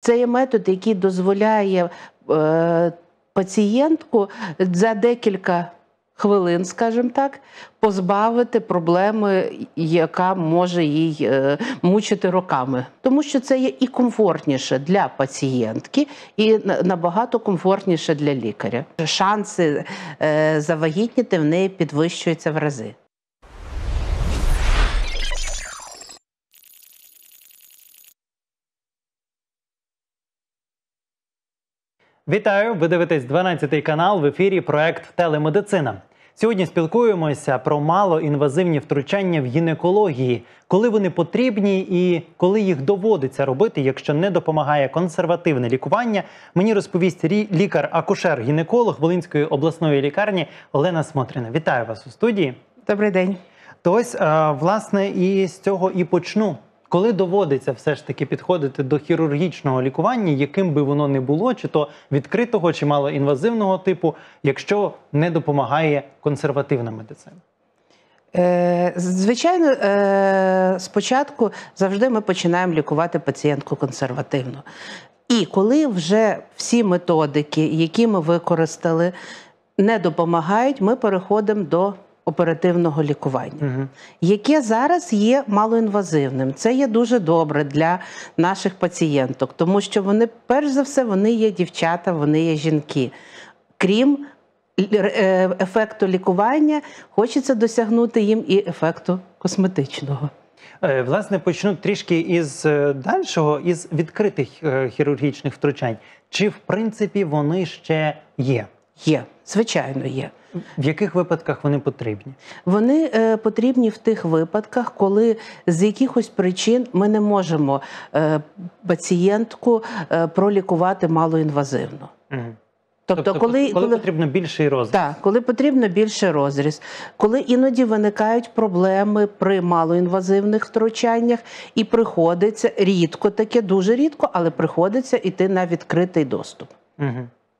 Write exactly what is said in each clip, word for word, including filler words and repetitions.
Це є метод, який дозволяє е, пацієнтку за декілька хвилин, скажімо так, позбавити проблеми, яка може їй е, мучити роками. Тому що це є і комфортніше для пацієнтки, і набагато комфортніше для лікаря. Шанси е, завагітніти в неї підвищуються в рази. Вітаю! Ви дивитесь дванадцятий канал, в ефірі проект «Телемедицина». Сьогодні спілкуємося про малоінвазивні втручання в гінекології, коли вони потрібні і коли їх доводиться робити, якщо не допомагає консервативне лікування. Мені розповість лікар-акушер-гінеколог Волинської обласної лікарні Олена Смотрина. Вітаю вас у студії. Добрий день. То ось, власне, і з цього і почну. Коли доводиться все ж таки підходити до хірургічного лікування, яким би воно не було, чи то відкритого, чи малоінвазивного типу, якщо не допомагає консервативна медицина? Е, звичайно, е, спочатку завжди ми починаємо лікувати пацієнтку консервативно. І коли вже всі методики, які ми використали, не допомагають, ми переходимо до оперативного лікування, угу. яке зараз є малоінвазивним. Це є дуже добре для наших пацієнток, тому що вони, перш за все, вони є дівчата, вони є жінки. Крім ефекту лікування, хочеться досягнути їм і ефекту косметичного. Власне, почну трішки із дальшого, із відкритих хірургічних втручань. Чи, в принципі, вони ще є? Є, звичайно, є. В яких випадках вони потрібні? Вони е, потрібні в тих випадках, коли з якихось причин ми не можемо е, пацієнтку е, пролікувати малоінвазивно. Угу. Тобто, тобто коли, коли, коли потрібно більший розріз? Так, коли потрібно більший розріз. Коли іноді виникають проблеми при малоінвазивних втручаннях і приходиться, рідко таке, дуже рідко, але приходиться йти на відкритий доступ. Угу.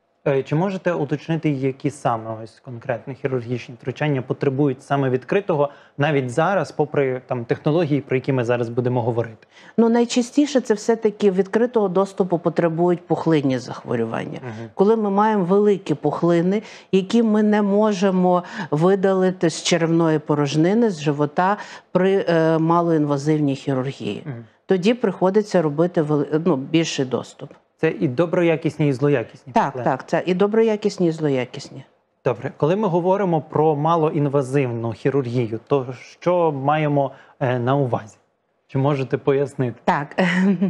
Чи можете уточнити, які саме ось конкретні хірургічні втручання потребують саме відкритого, навіть зараз, попри там технології, про які ми зараз будемо говорити? Ну, найчастіше це все-таки відкритого доступу потребують пухлинні захворювання. Угу. Коли ми маємо великі пухлини, які ми не можемо видалити з черевної порожнини, з живота при е, малоінвазивній хірургії. Угу. Тоді приходиться робити ну, більший доступ. Це і доброякісні, і злоякісні? Так, проблеми. так, це і доброякісні, і злоякісні. Добре. Коли ми говоримо про малоінвазивну хірургію, то що маємо е, на увазі? Чи можете пояснити? Так,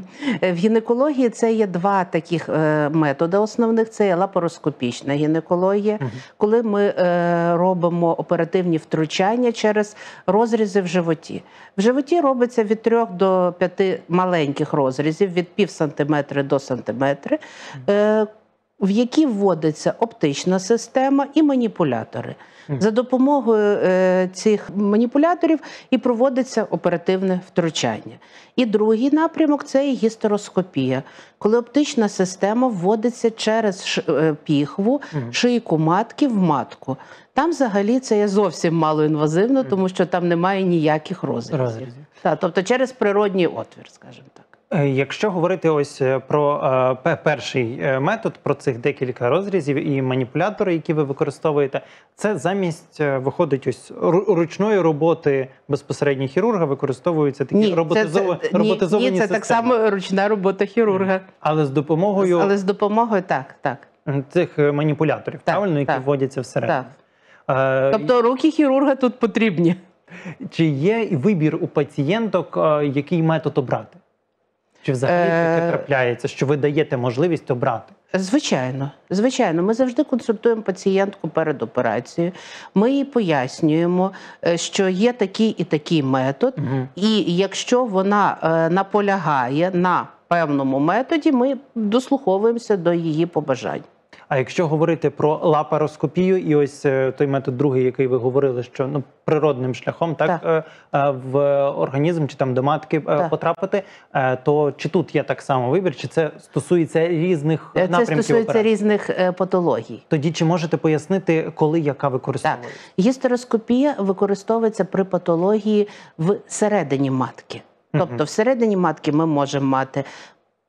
в гінекології це є два таких методи основних. Це є лапароскопічна гінекологія, угу. коли ми робимо оперативні втручання через розрізи в животі. В животі робиться від трьох до п'яти маленьких розрізів, від пів сантиметра до сантиметра, угу. в які вводиться оптична система і маніпулятори. За допомогою е, цих маніпуляторів і проводиться оперативне втручання. І другий напрямок – це і гістероскопія, коли оптична система вводиться через ш, е, піхву, mm. шийку матки в матку. Там взагалі це є зовсім малоінвазивно, тому що там немає ніяких розрізів. розрізів. Так, тобто через природній отвір, скажімо так. Якщо говорити ось про е, перший метод, про цих декілька розрізів і маніпулятори, які ви використовуєте, це замість, виходить, ось ручної роботи безпосередньо хірурга використовуються такі ні, роботизовані це, це, роботизовані ні, ні, це системи. Так само ручна робота хірурга. Але з допомогою... Але з допомогою, так, так. Цих маніпуляторів, так, правильно, які так, вводяться всередину. Так. Е, тобто руки хірурга тут потрібні. Чи є вибір у пацієнток, який метод обрати? Чи взагалі таке трапляється, що ви даєте можливість обрати? Звичайно. Звичайно. Ми завжди консультуємо пацієнтку перед операцією. Ми їй пояснюємо, що є такий і такий метод. Угу. І якщо вона наполягає на певному методі, ми дослуховуємося до її побажань. А якщо говорити про лапароскопію і ось той метод другий, який ви говорили, що ну, природним шляхом так, так. в організм чи там до матки так. потрапити, то чи тут є так само вибір, чи це стосується різних це напрямків операції? Це стосується операції? різних патологій. Тоді чи можете пояснити, коли яка використовується? Так. Гістероскопія використовується при патології всередині матки. Тобто всередині матки ми можемо мати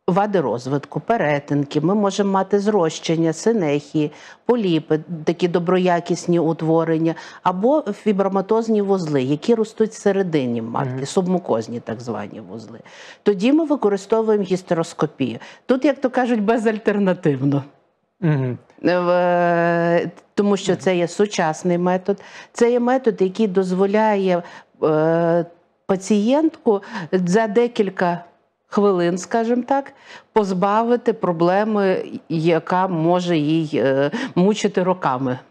вади розвитку, перетинки, ми можемо мати зрощення, синехії, поліпи, такі доброякісні утворення, або фіброматозні вузли, які ростуть всередині матки, mm-hmm. субмукозні так звані вузли. Тоді ми використовуємо гістероскопію. Тут, як то кажуть, безальтернативно. Mm-hmm. Тому що це є сучасний метод. Це є метод, який дозволяє е, пацієнтку за декілька хвилин, скажімо так, позбавити проблеми, яка може їй е, мучити роками.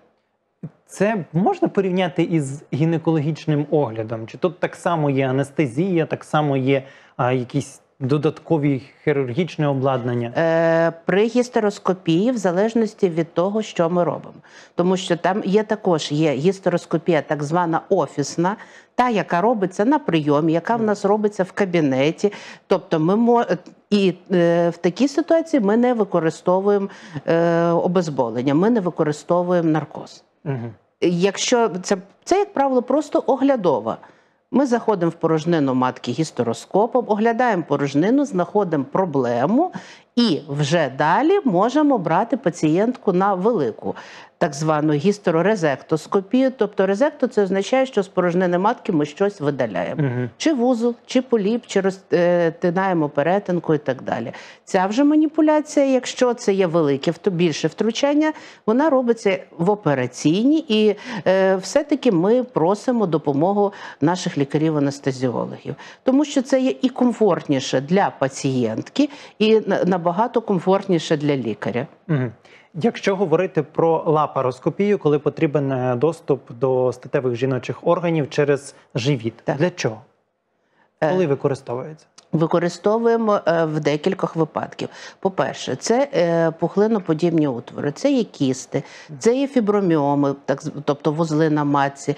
Це можна порівняти із гінекологічним оглядом? Чи тут так само є анестезія, так само є а, якісь додаткові хірургічне обладнання? Е, при гістероскопії, в залежності від того, що ми робимо. Тому що там є також є гістероскопія так звана офісна, та, яка робиться на прийомі, яка в нас робиться в кабінеті. Тобто ми мо... І е, в такій ситуації ми не використовуємо е, обезболення, ми не використовуємо наркоз. Угу. Якщо це, це, як правило, просто оглядова. Ми заходимо в порожнину матки гістероскопом, оглядаємо порожнину, знаходимо проблему і вже далі можемо брати пацієнтку на велику так звану гістерорезектоскопію. Тобто резекто – це означає, що з порожнини матки ми щось видаляємо. Угу. Чи вузол, чи поліп, чи розтинаємо перетинку і так далі. Ця вже маніпуляція, якщо це є велике, більше втручання, вона робиться в операційній і е, все-таки ми просимо допомогу наших лікарів-анестезіологів. Тому що це є і комфортніше для пацієнтки, і набагато комфортніше для лікаря. Угу. Якщо говорити про лапароскопію, коли потрібен доступ до статевих жіночих органів через живіт, так. Для чого? Коли використовується? Використовуємо в декількох випадків. По-перше, це пухлиноподібні утвори, це є кісти, це є фіброміоми, так, тобто вузли на матці,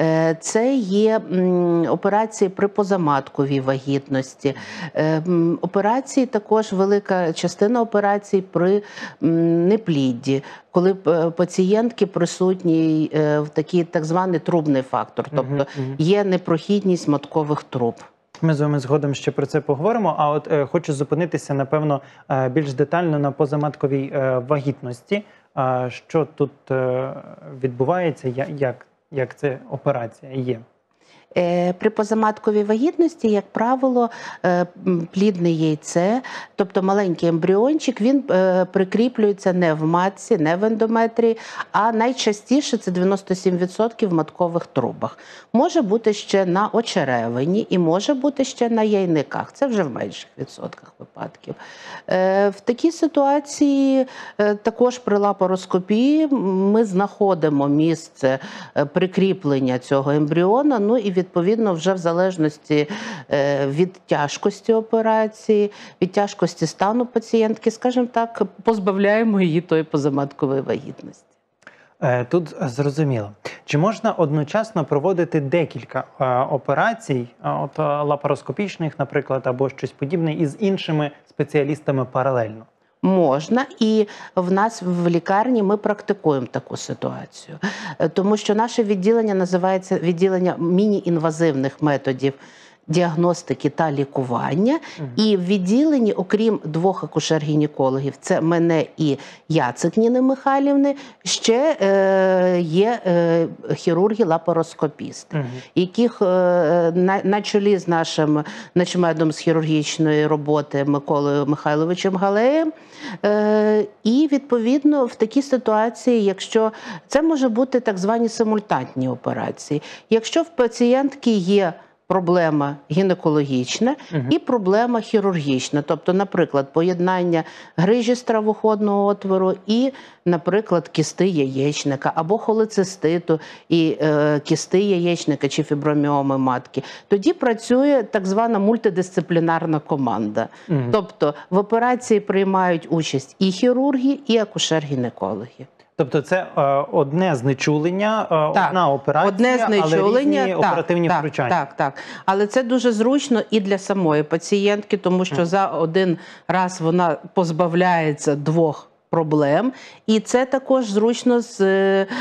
це є операції при позаматковій вагітності, операції також, велика частина операцій при неплідді, коли пацієнтки присутній в такий так званий трубний фактор, тобто є непрохідність маткових труб. Ми з вами згодом ще про це поговоримо, а от е, хочу зупинитися, напевно, е, більш детально на позаматковій е, вагітності. Е, що тут е, відбувається, як, як це операція є? При позаматковій вагітності, як правило, плідне яйце, тобто маленький ембріончик, він прикріплюється не в матці, не в ендометрії, а найчастіше це дев'яносто сім відсотків в маткових трубах. Може бути ще на очеревині і може бути ще на яйниках. Це вже в менших відсотках випадків. В такій ситуації також при лапароскопії ми знаходимо місце прикріплення цього ембріона, ну і відповідно вже в залежності від тяжкості операції, від тяжкості стану пацієнтки, скажімо так, позбавляємо її тої позаматкової вагітності. Тут зрозуміло. Чи можна одночасно проводити декілька операцій, от лапароскопічних, наприклад, або щось подібне, із іншими спеціалістами паралельно? Можна, і в нас в лікарні ми практикуємо таку ситуацію. Тому що наше відділення називається відділення міні-інвазивних методів діагностики та лікування. Угу. І в відділенні, окрім двох акушер-гінекологів, це мене і Яцик Ніни Михайлівни, ще е, є е, хірурги-лапароскопісти, угу. яких е, на, на чолі з нашим начмедом з хірургічної роботи Миколою Михайловичем Галеєм. Е, і, відповідно, в такій ситуації, якщо це може бути так звані симультантні операції, якщо в пацієнтки є проблема гінекологічна угу. і проблема хірургічна. Тобто, наприклад, поєднання грижі стравоходного отвору і, наприклад, кісти яєчника, або холециститу і е, кісти яєчника чи фіброміоми матки. Тоді працює так звана мультидисциплінарна команда. Угу. Тобто, в операції приймають участь і хірурги, і акушер-гінекологи. Тобто це е, одне знечулення, е, так, одна операція, одне знечулення, але різні так, оперативні так, втручання. Так, так. Але це дуже зручно і для самої пацієнтки, тому що mm. за один раз вона позбавляється двох проблем. І це також зручно з,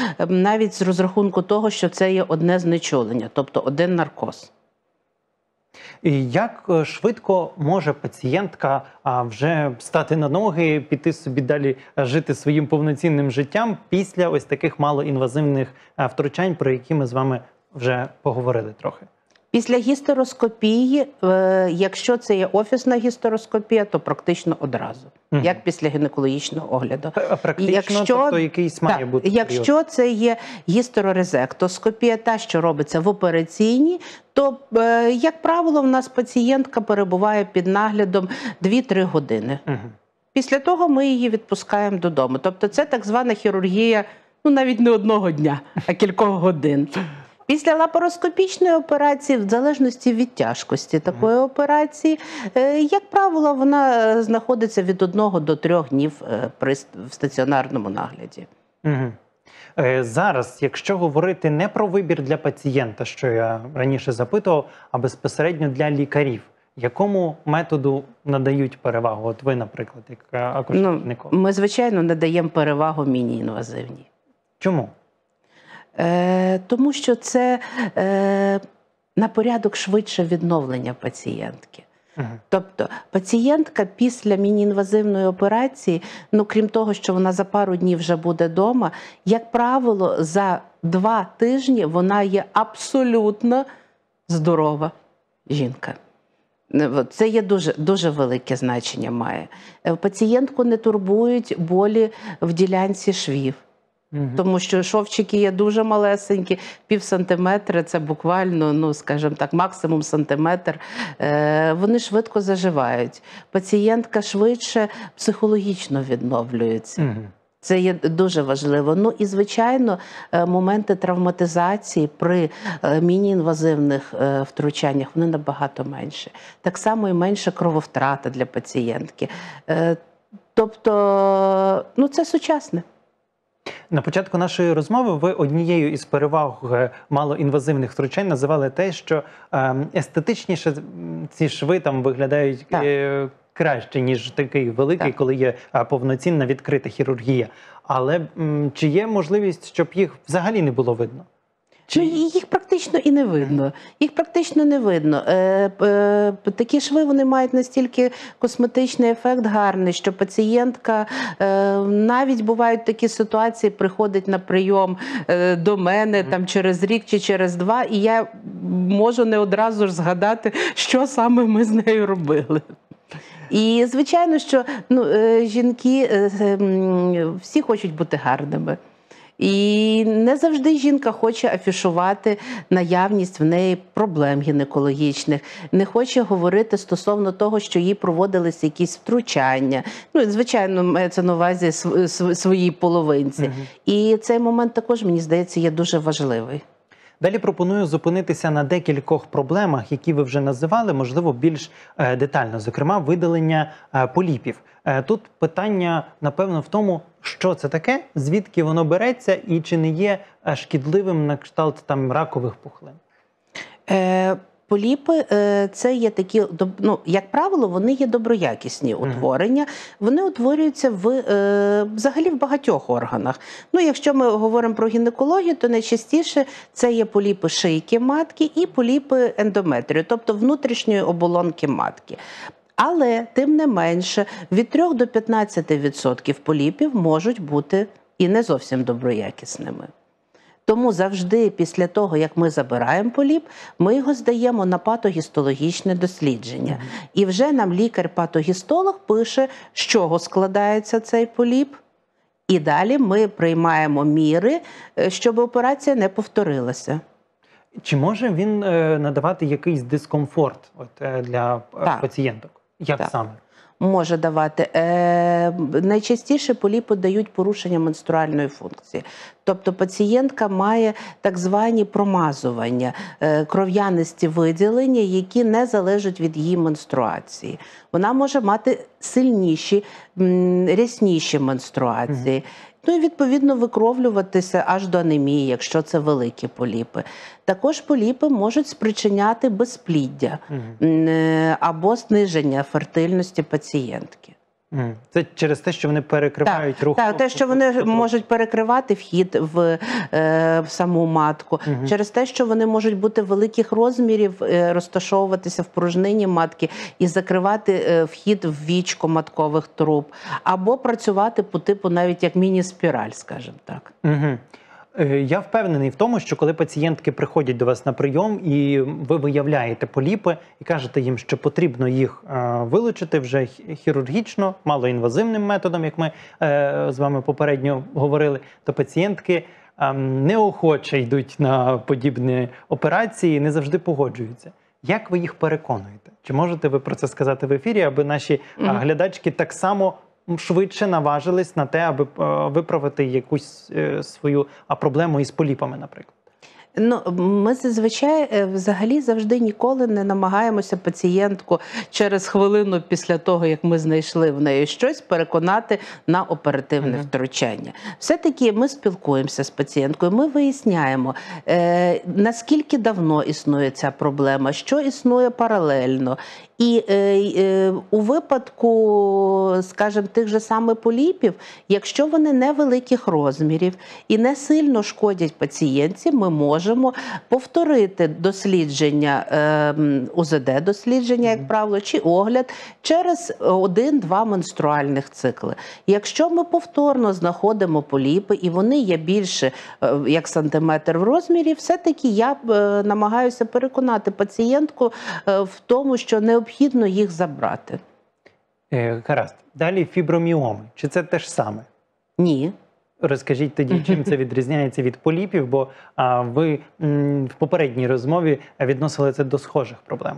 навіть з розрахунку того, що це є одне знечулення, тобто один наркоз. І як е, швидко може пацієнтка а, вже стати на ноги, піти собі далі е, жити своїм повноцінним життям після ось таких малоінвазивних е, втручань, про які ми з вами вже поговорили трохи? Після гістероскопії, е, якщо це є офісна гістероскопія, то практично одразу, Мгм. як після гінекологічного огляду. А Практично, Якщо- тобто якийсь має Так, бути період. якщо це є гістерорезектоскопія, та, що робиться в операційній, то, е, як правило, в нас пацієнтка перебуває під наглядом дві-три години. Мгм. Після того ми її відпускаємо додому. Тобто це так звана хірургія, ну навіть не одного дня, а кількох годин. Після лапароскопічної операції, в залежності від тяжкості такої операції, е, як правило, вона е, знаходиться від одного до трьох днів е, при ст- в стаціонарному нагляді. Мгм. Е, Зараз, якщо говорити не про вибір для пацієнта, що я раніше запитував, а безпосередньо для лікарів, якому методу надають перевагу? От ви, наприклад, як е, Ну, акушер-гінеколог. ми, звичайно, надаємо перевагу міні-інвазивній. Чому? Е, тому що це е, на порядок швидше відновлення пацієнтки. Мгм. Тобто пацієнтка після міні-інвазивної операції, ну крім того, що вона за пару днів вже буде вдома, як правило, за два тижні вона є абсолютно здорова жінка. Не, от Це є дуже, дуже велике значення має. Е, Пацієнтку не турбують болі в ділянці швів. Мгм. Тому що шовчики є дуже малесенькі, пів сантиметра, це буквально, ну, скажімо так, максимум сантиметр. Е, вони швидко заживають. Пацієнтка швидше психологічно відновлюється. Мгм. Це є дуже важливо. Ну і, звичайно, е, моменти травматизації при е, міні-інвазивних е, втручаннях, вони набагато менше. Так само і менша крововтрата для пацієнтки. Е, Тобто, ну, це сучасне. На початку нашої розмови ви однією із переваг е, малоінвазивних втручань називали те, що е, естетичніше м, ці шви там виглядають Так. е, краще, ніж такий великий, Так. коли є е, повноцінна відкрита хірургія. Але м, чи є можливість, щоб їх взагалі не було видно? Чи... Ну, їх практично і не видно. Їх практично не видно. Е, е, такі шви, вони мають настільки косметичний ефект гарний, що пацієнтка, е, навіть бувають такі ситуації, приходить на прийом е, до мене там через рік чи через два, і я можу не одразу ж згадати, що саме ми з нею робили. І, звичайно, що ну, е, жінки е, м, всі хочуть бути гарними. І не завжди жінка хоче афішувати наявність в неї проблем гінекологічних, не хоче говорити стосовно того, що їй проводилися якісь втручання. Ну, звичайно, мається на увазі св- св- своїй половинці. Мгм. І цей момент також, мені здається, є дуже важливий. Далі пропоную зупинитися на декількох проблемах, які ви вже називали, можливо, більш е, детально, зокрема, видалення е, поліпів. Е, тут питання, напевно, в тому, що це таке, звідки воно береться і чи не є е, шкідливим на кшталт там ракових пухлин. Е, Поліпи е, це є такі, доб- ну, як правило, вони є доброякісні утворення. Вони утворюються в, е, взагалі в багатьох органах. Ну, якщо ми говоримо про гінекологію, то найчастіше це є поліпи шийки матки і поліпи ендометрію, тобто внутрішньої оболонки матки. Але, тим не менше, від трьох до п'ятнадцяти відсотків поліпів можуть бути і не зовсім доброякісними. Тому завжди після того, як ми забираємо поліп, ми його здаємо на патогістологічне дослідження. Mm-hmm. І вже нам лікар-патогістолог пише, з чого складається цей поліп. І далі ми приймаємо міри, щоб операція не повторилася. Чи може він е, надавати якийсь дискомфорт от, е, для е, Так. пацієнток? Як Так. саме? Може давати. Е, найчастіше поліпи дають порушення менструальної функції. Тобто пацієнтка має так звані промазування, е, кров'янисті виділення, які не залежать від її менструації. Вона може мати сильніші, м, рясніші менструації. Угу. Ну і, відповідно, викровлюватися аж до анемії, якщо це великі поліпи. Також поліпи можуть спричиняти безпліддя угу. або зниження фертильності пацієнтки. Мгм. Це через те, що вони перекривають Так, рух? так, те, що вони тобто- можуть перекривати вхід в, е, в саму матку, Мгм. через те, що вони можуть бути великих розмірів, е, розташовуватися в пружнині матки і закривати е, вхід в вічко маткових труб, або працювати по типу навіть як міні-спіраль, скажімо так. Угу. Я впевнений в тому, що коли пацієнтки приходять до вас на прийом і ви виявляєте поліпи і кажете їм, що потрібно їх е, вилучити вже хі- хірургічно, малоінвазивним методом, як ми е, з вами попередньо говорили, то пацієнтки е, неохоче йдуть на подібні операції, не завжди погоджуються. Як ви їх переконуєте? Чи можете ви про це сказати в ефірі, аби наші е, Мгм. глядачки так само швидше наважились на те, аби е, виправити якусь е, свою а, проблему із поліпами, наприклад? Ну, ми зазвичай е, взагалі завжди ніколи не намагаємося пацієнтку через хвилину після того, як ми знайшли в неї щось, переконати на оперативне Мгм. втручання. Все-таки ми спілкуємося з пацієнткою, ми виясняємо, е, наскільки давно існує ця проблема, що існує паралельно. І е, е, у випадку, скажімо, тих же самих поліпів, якщо вони невеликих розмірів і не сильно шкодять пацієнтці, ми можемо повторити дослідження, е, УЗД-дослідження, як правило, чи огляд через один-два менструальних цикли. Якщо ми повторно знаходимо поліпи, і вони є більше, е, як сантиметр в розмірі, все-таки я е, намагаюся переконати пацієнтку е, в тому, що необхідно їх забрати. Е, гаразд. Далі фіброміоми. Чи це те ж саме? Ні. Розкажіть тоді, чим це відрізняється від поліпів, бо а, ви м, в попередній розмові відносили це до схожих проблем.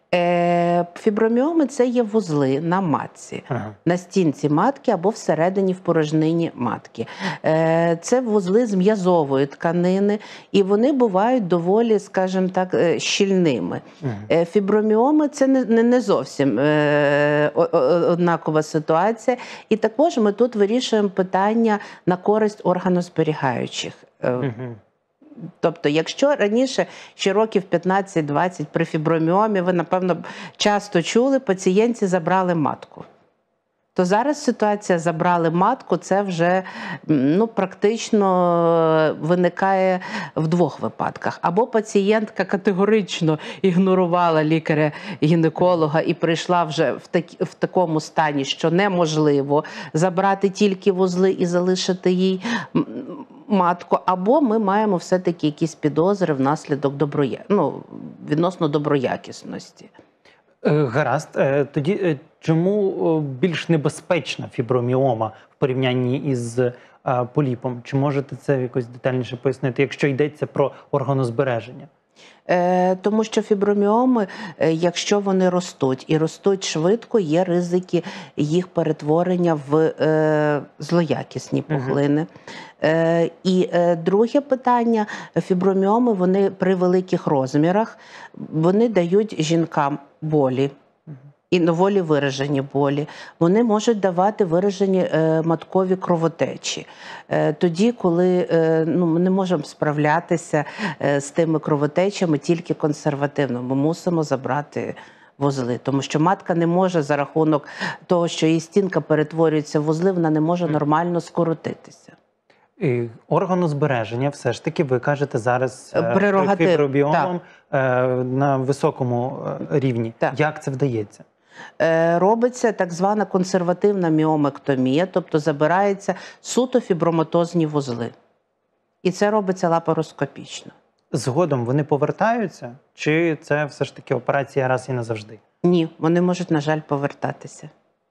Е, фіброміоми – це є вузли на матці, Ага. на стінці матки або всередині в порожнині матки. Е, це вузли з м'язової тканини, і вони бувають доволі, скажімо так, е, щільними. Мгм. Е, фіброміоми – це не, не, не зовсім е, о- о- однакова ситуація. І також ми тут вирішуємо питання на користь органозберігаючих. Е, Мгм. Тобто, якщо раніше, ще років п'ятнадцять-двадцять при фіброміомі, ви, напевно, часто чули, пацієнтці забрали матку. То зараз ситуація забрали матку, це вже ну, практично виникає в двох випадках. Або пацієнтка категорично ігнорувала лікаря-гінеколога і прийшла вже в, такі, в такому стані, що неможливо забрати тільки вузли і залишити їй м, матку, або ми маємо все-таки якісь підозри внаслідок доброя... ну, відносно доброякісності. Е, Гаразд. Е, Тоді е, чому е, більш небезпечна фіброміома в порівнянні із е, поліпом? Чи можете це якось детальніше пояснити, якщо йдеться про органозбереження? Е, Тому що фіброміоми, е, якщо вони ростуть і ростуть швидко, є ризики їх перетворення в е, злоякісні Мгм. пухлини. Е, І е, друге питання, фіброміоми, вони при великих розмірах, вони дають жінкам болі. І доволі виражені болі. Вони можуть давати виражені е, маткові кровотечі. Е, тоді, коли е, ну, ми не можемо справлятися е, з тими кровотечами тільки консервативно, ми мусимо забрати вузли. Тому що матка не може за рахунок того, що її стінка перетворюється в вузли, вона не може нормально скоротитися. І органозбереження, все ж таки, ви кажете зараз е, Прерогатив, при фіброміомам е, на високому е, рівні. Так. Як це вдається? Е, Робиться так звана консервативна міомектомія, тобто забираються суто фіброматозні вузли. І це робиться лапароскопічно. Згодом вони повертаються? Чи це все ж таки операція раз і назавжди? Ні, вони можуть, на жаль, повертатися.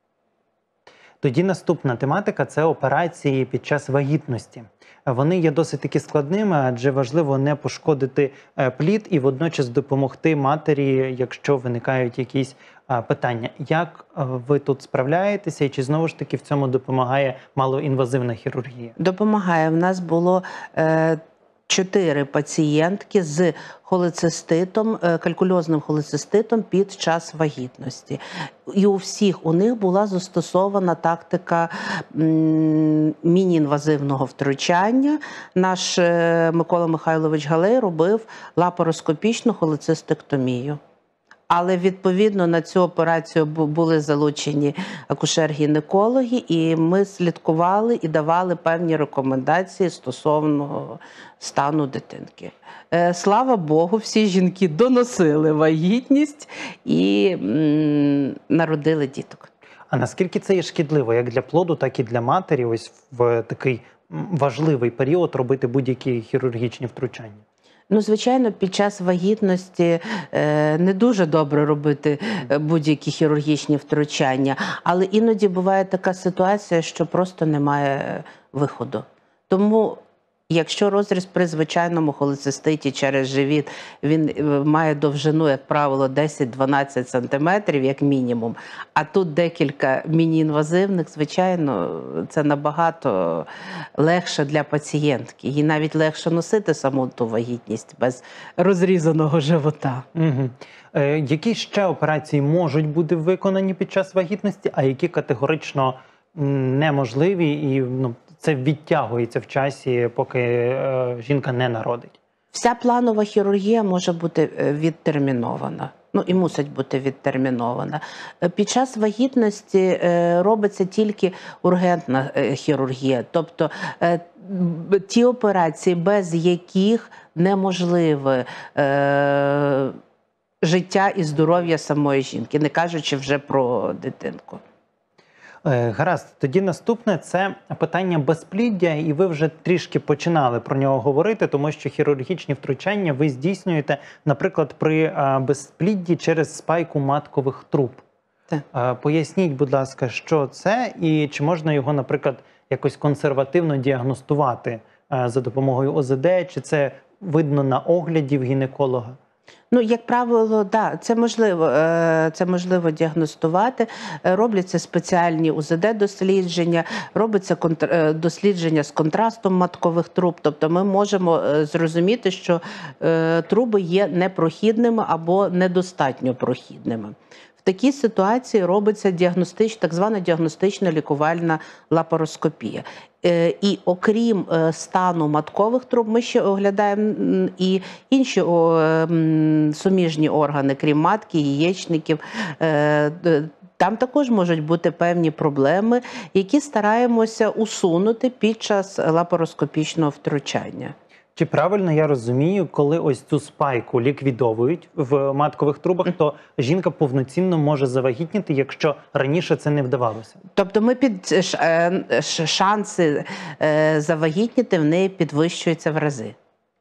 Тоді наступна тематика – це операції під час вагітності. Вони є досить таки складними, адже важливо не пошкодити е, плід і водночас допомогти матері, якщо виникають якісь е, питання. Як е, ви тут справляєтеся і чи знову ж таки в цьому допомагає малоінвазивна хірургія? Допомагає. В нас було е, чотири пацієнтки з холециститом, е, калькульозним холециститом під час вагітності. І у всіх у них була застосована тактика м, міні-інвазивного втручання. Наш е, Микола Михайлович Галей робив лапароскопічну холецистектомію. Але відповідно на цю операцію бу- були залучені акушер-гінекологи, і ми слідкували і давали певні рекомендації стосовно стану дитинки. Е, Слава Богу, всі жінки доносили вагітність і м, народили діток. А наскільки це є шкідливо як для плоду, так і для матері ось в такий м, важливий період робити будь-які хірургічні втручання? Ну, звичайно, під час вагітності е, не дуже добре робити е, будь-які хірургічні втручання, але іноді буває така ситуація, що просто немає виходу. Тому, якщо розріз при звичайному холециститі через живіт, він е, має довжину, як правило, десять-дванадцять сантиметрів, як мінімум, а тут декілька міні-інвазивних, звичайно, це набагато легше для пацієнтки. Їй навіть легше носити саму ту вагітність без розрізаного живота. Угу. Е, які ще операції можуть бути виконані під час вагітності, а які категорично м, неможливі і ну, це відтягується в часі, поки е, жінка не народить? Вся планова хірургія може бути е, відтермінована. Ну і мусить бути відтермінована. Е, Під час вагітності е, робиться тільки ургентна е, хірургія, тобто е, б- ті операції, без яких неможливе е, життя і здоров'я самої жінки, не кажучи вже про дитинку. Е, Гаразд, тоді наступне – це питання безпліддя, і ви вже трішки починали про нього говорити, тому що хірургічні втручання ви здійснюєте, наприклад, при е, безплідді через спайку маткових труб. Так. Е, Поясніть, будь ласка, що це і чи можна його, наприклад, якось консервативно діагностувати е, за допомогою О З Д, чи це видно на огляді в гінеколога? Ну, як правило, да, це можливо, е, це можливо діагностувати. Е, Робляться спеціальні У З Д-дослідження, робиться контр- е, дослідження з контрастом маткових труб. Тобто ми можемо е, зрозуміти, що е, труби є непрохідними або недостатньо прохідними. В такій ситуації робиться діагностич, так звана діагностично-лікувальна лапароскопія. Е, І окрім е, стану маткових труб, ми ще оглядаємо м, і інші о, м, суміжні органи, крім матки, яєчників. Е, д- Там також можуть бути певні проблеми, які стараємося усунути під час лапароскопічного втручання. Чи правильно я розумію, коли ось цю спайку ліквідовують в маткових трубах, то жінка повноцінно може завагітніти, якщо раніше це не вдавалося? Тобто ми під ш- е, ш- шанси е, завагітніти в неї підвищуються в рази.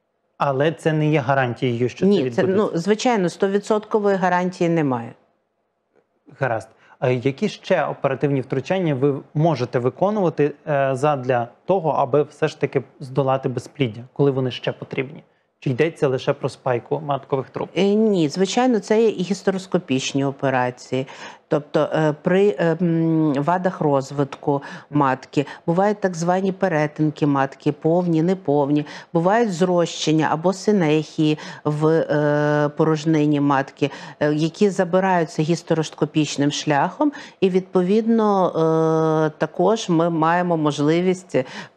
Але це не є гарантією, що це Ні, це, відбудеться? ну, звичайно, сто відсотків гарантії немає. Гаразд. А які ще оперативні втручання ви можете виконувати е, задля того, аби все ж таки здолати безпліддя, коли вони ще потрібні? Чи йдеться лише про спайку маткових труб? Е, Ні, звичайно, це є і гістероскопічні операції. Тобто е, при е, м, вадах розвитку матки бувають так звані перетинки матки, повні, неповні, бувають зрощення або синехії в е, порожнині матки, е, які забираються гістероскопічним шляхом, і відповідно е, також ми маємо можливість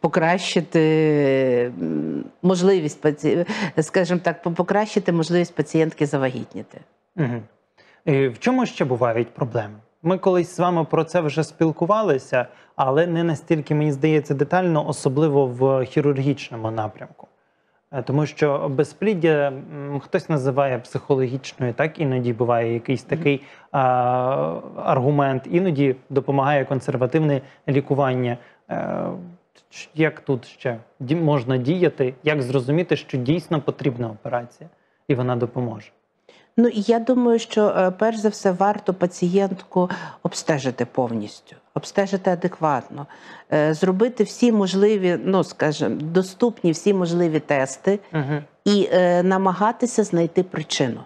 покращити м, можливість паці... скажімо так, покращити можливість пацієнтки завагітніти. Угу. І в чому ще бувають проблеми? Ми колись з вами про це вже спілкувалися, але не настільки, мені здається, детально, особливо в хірургічному напрямку. Е, Тому що безпліддя м, хтось називає психологічною, так іноді буває якийсь такий а, аргумент, іноді допомагає консервативне лікування. Е, ч- Як тут ще ді- можна діяти, як зрозуміти, що дійсно потрібна операція і вона допоможе? Ну, і я думаю, що е, перш за все варто пацієнтку обстежити повністю, обстежити адекватно, е, зробити всі можливі, ну, скажімо, доступні всі можливі тести Угу. і е, намагатися знайти причину.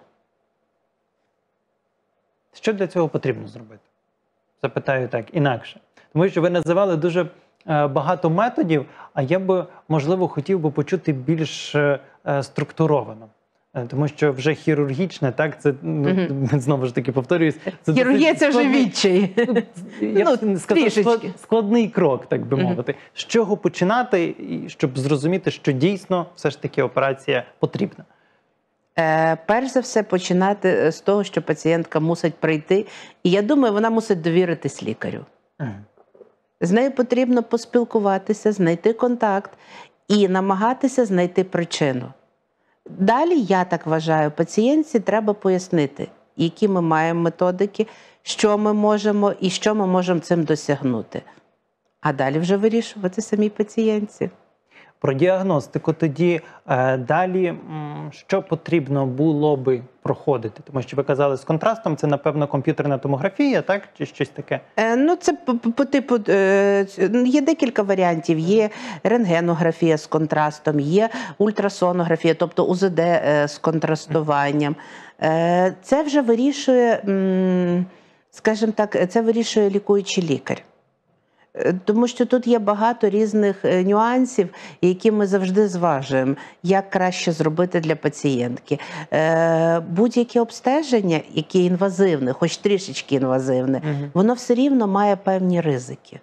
Що для цього потрібно зробити? Запитаю так інакше. Тому що ви називали дуже е, багато методів, а я би, можливо, хотів би почути більш е, е, структуровано. Е, Тому що вже хірургічне, так, це, ну, Мгм. знову ж таки повторююсь, це Хірургія досить це вже складний- відчай. Я Ну, б не сказав, трішечки. склад- складний крок, так би Мгм. мовити. З чого починати, і щоб зрозуміти, що дійсно все ж таки операція потрібна? Е, перш за все, починати з того, що пацієнтка мусить прийти, і я думаю, вона мусить довіритись лікарю. Угу. З нею потрібно поспілкуватися, знайти контакт і намагатися знайти причину. Далі, я так вважаю, пацієнтці треба пояснити, які ми маємо методики, що ми можемо і що ми можемо цим досягнути. А далі вже вирішувати самій пацієнтці. Про діагностику тоді е, далі, м, що потрібно було би проходити? Тому що ви казали, з контрастом це, напевно, комп'ютерна томографія, так? Чи щось таке? Е, ну, це по, по типу, е, є декілька варіантів. Є рентгенографія з контрастом, є ультрасонографія, тобто У З Д е, з контрастуванням. Е, це вже вирішує, м, скажімо так, це вирішує лікуючий лікар. Тому що тут є багато різних нюансів, які ми завжди зважуємо, як краще зробити для пацієнтки. Будь-яке обстеження, яке інвазивне, хоч трішечки інвазивне, угу. воно все рівно має певні ризики.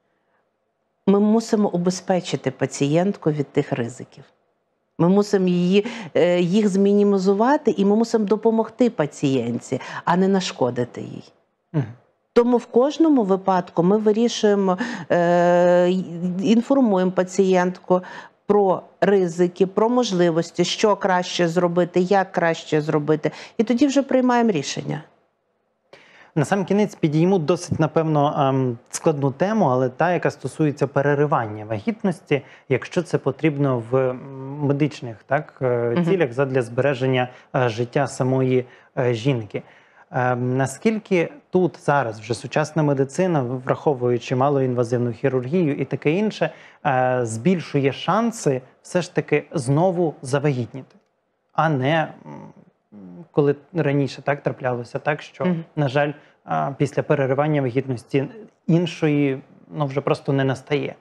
Ми мусимо убезпечити пацієнтку від тих ризиків. Ми мусимо її, їх змінімізувати, і ми мусимо допомогти пацієнтці, а не нашкодити їй. Угу. Тому в кожному випадку ми вирішуємо, е, інформуємо пацієнтку про ризики, про можливості, що краще зробити, як краще зробити, і тоді вже приймаємо рішення. На сам кінець підійму досить, напевно, складну тему, але та, яка стосується переривання вагітності, якщо це потрібно в медичних так, цілях угу. задля збереження життя самої жінки. Наскільки тут зараз вже сучасна медицина, враховуючи малоінвазивну хірургію і таке інше, збільшує шанси все ж таки знову завагітніти, а не коли раніше так траплялося так, що, mm-hmm. на жаль, після переривання вагітності іншої ну, вже просто не настає.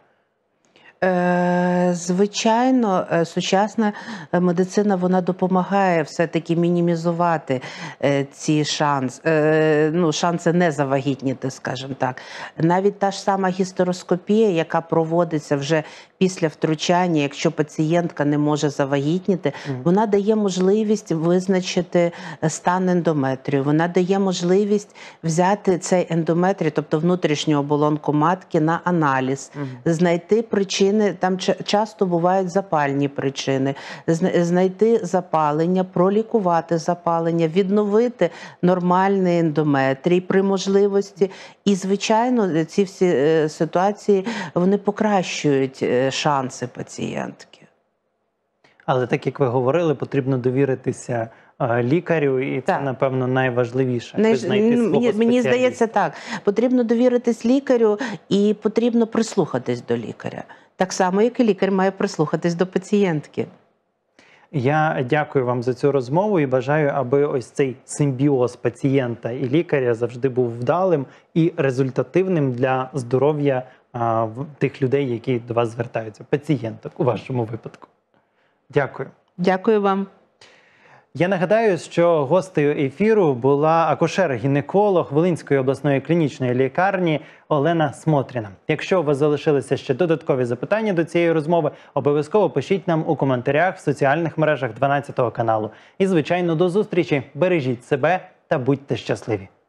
Звичайно, сучасна медицина, вона допомагає все-таки мінімізувати ці шанс, ну, шанси не завагітніти, скажімо так. Навіть та ж сама гістероскопія, яка проводиться вже після втручання, якщо пацієнтка не може завагітніти, mm. вона дає можливість визначити стан ендометрію, вона дає можливість взяти цей ендометрій, тобто внутрішню оболонку матки, на аналіз, mm. знайти причини. Там часто бувають запальні причини, знайти запалення, пролікувати запалення, відновити нормальний ендометрій при можливості. І, звичайно, ці всі ситуації, вони покращують шанси пацієнтки. Але так, як ви говорили, потрібно довіритися лікарю, і так. це, напевно, найважливіше. Не, мені, мені здається, так. Потрібно довіритись лікарю і потрібно прислухатись до лікаря. Так само, як і лікар має прислухатись до пацієнтки. Я дякую вам за цю розмову і бажаю, аби ось цей симбіоз пацієнта і лікаря завжди був вдалим і результативним для здоров'я а, тих людей, які до вас звертаються, пацієнток у вашому випадку. Дякую. Дякую вам. Я нагадаю, що гостею ефіру була акушер-гінеколог Волинської обласної клінічної лікарні Олена Смотріна. Якщо у вас залишилися ще додаткові запитання до цієї розмови, обов'язково пишіть нам у коментарях в соціальних мережах дванадцятого каналу. І, звичайно, до зустрічі. Бережіть себе та будьте щасливі.